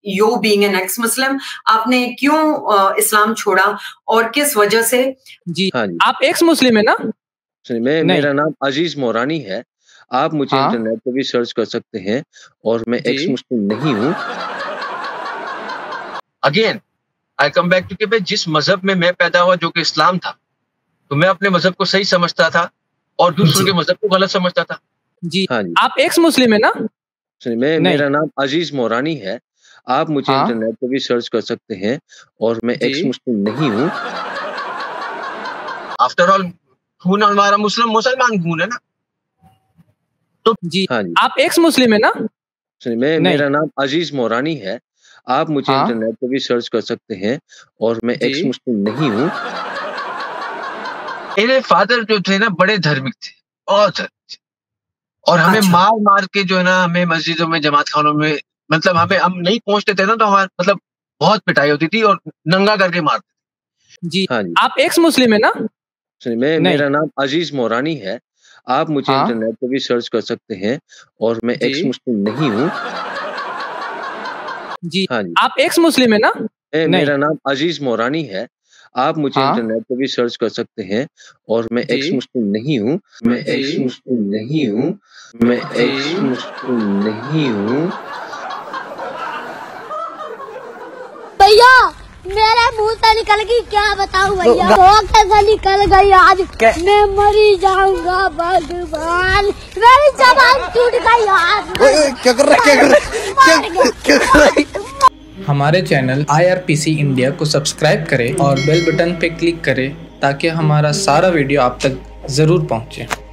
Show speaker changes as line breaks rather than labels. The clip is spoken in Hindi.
You being an ex Muslim, आपने क्यों इस्लाम छोड़ा और किस वजह से?
जी हाँ जी। आप एक्स मुस्लिम है ना?
मेरा नाम अजीज मोरानी है। आप मुझे इंटरनेट पे भी सर्च कर सकते हैं और मैं एक्स मुस्लिम नहीं हूँ।
Again I come back to कि भाई जिस मजहब में मैं पैदा हुआ जो कि इस्लाम था, तो मैं अपने मजहब को सही समझता था और दूसरों के मजहब को गलत समझता था।
जी हाँ जी। आप एक्स मुस्लिम है ना?
मेरा नाम अजीज मोरानी है। आप मुझे इंटरनेट पे भी सर्च कर सकते हैं और मैं एक्स मुस्लिम नहीं हूँ।
आफ्टर ऑल खून हमारा मुसलमान खून है ना।
तो जी हाँ जी। आप एक्स मुस्लिम है ना?
मेरा नाम अजीज मोरानी है। आप मुझे इंटरनेट पे भी सर्च कर सकते हैं और मैं एक्स मुस्लिम नहीं हूँ।
मेरे फादर जो थे ना बड़े धार्मिक थे, बहुत थे, और हमें मार मार के जो है ना हमें मस्जिदों में जमात खानों में मतलब हम नहीं पहुंचते थे ना तो हमारे मतलब बहुत पिटाई होती थी और नंगा करके मारते।
जी हाँ जी। आप एक्स मुस्लिम है ना?
मेरा नाम अजीज मोरानी है। आप मुझे इंटरनेट पे भी सर्च कर सकते हैं और मैं एक्स मुस्लिम नहीं हूँ।
जी हाँ जी। आप एक्स मुस्लिम है ना?
मेरा नाम अजीज मोरानी है। आप मुझे इंटरनेट पे भी सर्च कर सकते हैं और मैं एक्स मुस्लिम नहीं हूँ। मैं एक्स मुस्लिम नहीं हूँ। मैं एक्स मुस्लिम नहीं हूँ।
भैया मेरे मुंह से निकल गई, क्या बताऊं भैया, वो कैसे निकल गई आज, मैं मरी जाऊंगा भगवान, मेरी जबान टूट गई यार।
क्या कर रहा है? हमारे चैनल IRPC इंडिया को सब्सक्राइब करें और बेल बटन पे क्लिक करें ताकि हमारा सारा वीडियो आप तक जरूर पहुंचे।